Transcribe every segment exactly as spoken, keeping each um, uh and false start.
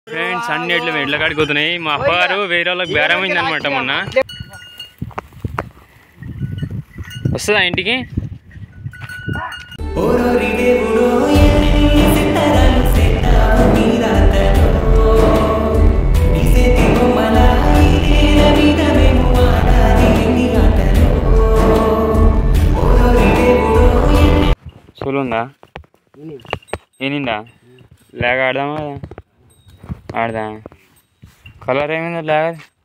Friends అన్ని ఎడ్లు ఎడ్ల కాడికి పోతున్నాయి. మా అప్పగారు వేరే వాళ్ళకి బేరమైంది అనమాట. మొన్న వస్తుందా ఇంటికి? సూలు ఉందా? ఏనిందా? లేక ఆడదామా కదా? ఆడదా? కలర్ ఏమైందా? లేక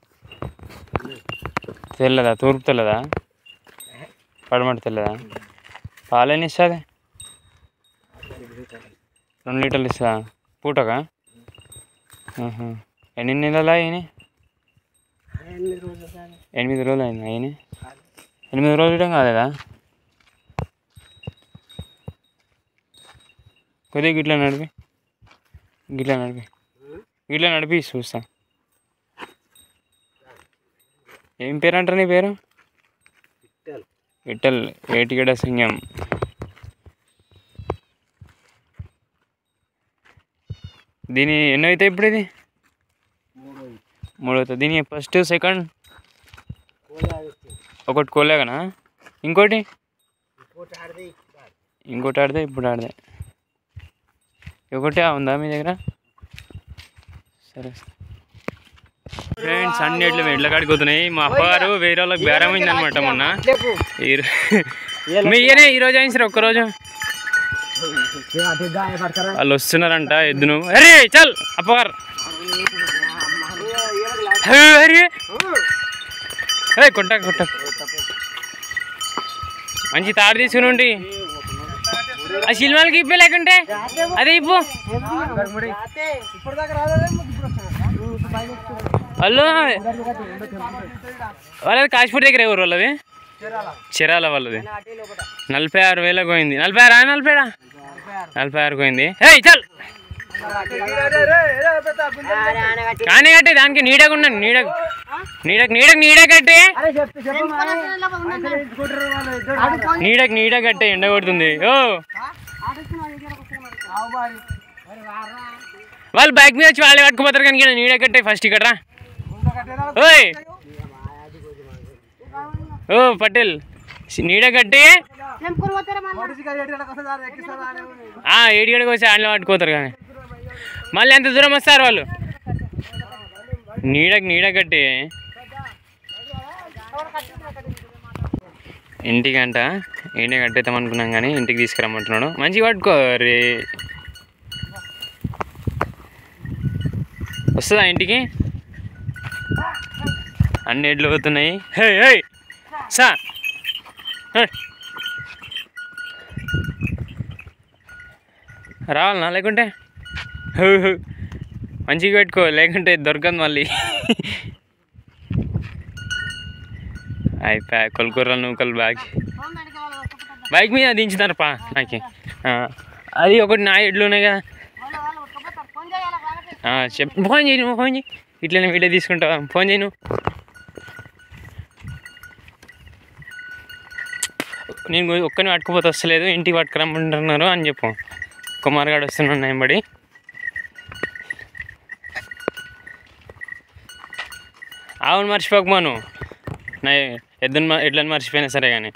తెల్లదా? తూర్పు తెల్లదా? పడమటి తెల్లదా? పాలేని ఇస్తుంది? రెండు లీటర్లు ఇస్తుందా పూటగా? ఎన్ని నెలలా అయినా? ఎనిమిది రోజులు అయింది అయినా? ఎనిమిది రోజులు ఇవ్వడం కాలేదా? కొద్దిగా గిట్లా నడిపి, గిట్లా నడిపి, గిట్లా నడిపి చూస్తా. ఏం పేరు అంటారు నీ పేరు? విఠల్ ఏటిగడ సింగం. దీని ఎన్నో అవుతాయి ఇప్పుడు? ఇది మూడు అవుతుంది. దీని ఫస్ట్ సెకండ్ ఒకటి కోలేగనా? ఇంకోటి ఇంకోటి ఆడితే ఇప్పుడు ఆడదే. ఒకటే ఉందా మీ దగ్గర? సరే ఫ్రెండ్స్ అన్ని ఎడ్లు ఎడ్ల కాడికి పోతున్నాయి. మా అప్పగారు వేరే వాళ్ళకి బేరమైంది అనమాట. మొన్న మీ ఇయనే ఈరోజు అయింది సార్ ఒక్కరోజు. వాళ్ళు వస్తున్నారంట ఎద్దును. అరే చల్ అప్పగారు అరే కొట్ట కొట్ట మంచి తాడు తీసుకుని ఉండి ఆ సినిమాలకి ఇప్పే లేకుంటే అదే ఇప్పు. వాళ్ళు వాళ్ళది కాశ్మీర్ దగ్గర ఎవరు వాళ్ళది? చిరాల వాళ్ళది. నలభై ఆరు వేలకు పోయింది. నలభై ఆరు నలభై ఏడా నలభై ఆరుకు పోయింది. హే చల్ కానీ కట్టి దానికి నీడకు ఉన్నాను. నీడకు నీడకు నీడకు నీడ కట్టి నీడకు నీడ కట్టే ఎండ కొడుతుంది. ఓ వాళ్ళు బైక్ మీద వచ్చి వాళ్ళే పట్టుకుపోతారు కానీ నీడ కట్టే ఫస్ట్ ఇక్కడ రా. ఓయ్ ఓ పటేల్ నీడ కట్టి ఏడు గడికి వచ్చి ఆడలో పట్టుకోతారు కానీ మళ్ళీ ఎంత దూరం వస్తారు వాళ్ళు? నీడకి నీడ కట్టి ఇంటికంట ఏంటి కట్టేద్దాం అనుకున్నాం కానీ ఇంటికి తీసుకురమ్మంటున్నాడు. మంచిగా పట్టుకో రే. వస్తుందా ఇంటికి? అన్ని ఎడ్లు పోతున్నాయి. హే హే సా రావాలనా? లేకుంటే మంచిగా పెట్టుకో లేకుంటే దొరకదు మళ్ళీ. అయిపోయా కొలుకూరలు నూకలు బ్యాగ్ బైక్ మీద దించుతారు పా నాకు. అది ఒకటి నా ఎడ్లు ఉన్నాయి కదా. చెప్ ఫోన్ చేయి నువ్వు, ఫోన్ చేయి. ఇట్లనే వీడియో తీసుకుంటావా? ఫోన్ చేయి నువ్వు. నేను ఒక్కని పట్టుకుపోతే వస్తలేదు, ఇంటికి పట్టుకురమ్మంటున్నారు అని చెప్పు. కుమార్గాడు వస్తున్నాడు ఎంబడి. ఆవును మర్చిపోకమాను. నా ఎద్దును ఎడ్లను మర్చిపోయినా సరే కానీ.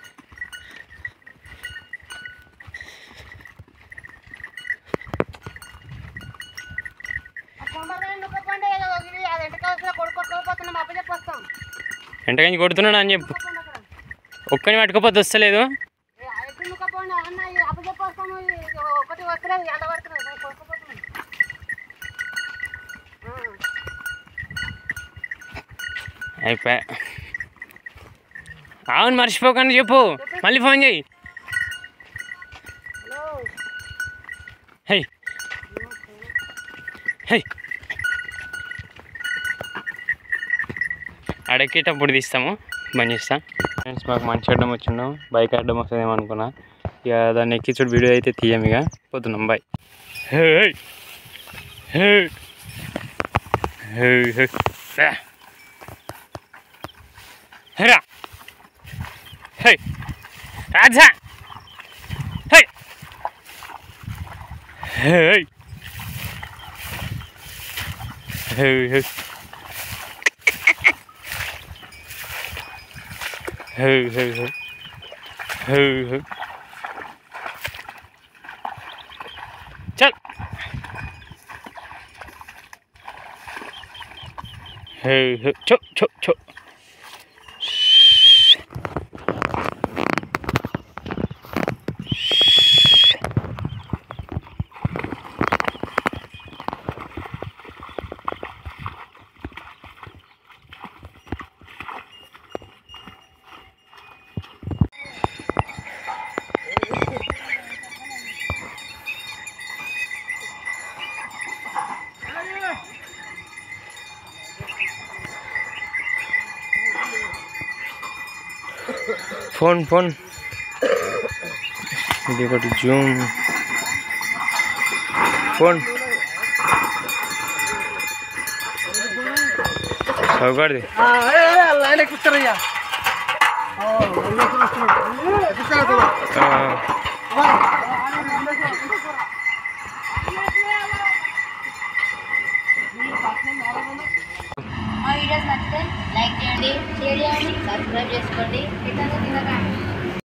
ఎంటకని కొడుతున్నాడు అని చెప్పు. ఒక్కని పట్టుకోపోతే వస్తలేదు. అయిపోయా. అవును మర్చిపోకండి చెప్పు. మళ్ళీ ఫోన్ చేయి. హై హై అడగేటప్పుడు తీస్తాము, బంద్ చేస్తాం. ఫ్రెండ్స్ మాకు మంచి అడ్డం వచ్చిండు. బైక్ అడ్డం వస్తుందేమో అనుకున్నా. ఇక దాన్ని ఎక్కి చూడు వీడియో అయితే తీయం. ఇక పోతున్నాం బాయ్. హే హే హే హేరా hey Raja hey hey Hey, hey. Hey, hey, hey. Hey, hey. चल हे हे छो छो छो फोन फोन देखो तो जूम फोन सौगाड़ दे लाइन कुछ कर रही है మా వీడియోస్ నచ్చితే లైక్ చేయండి షేర్ చేయండి సబ్స్క్రైబ్ చేసుకోండి ఇట్లా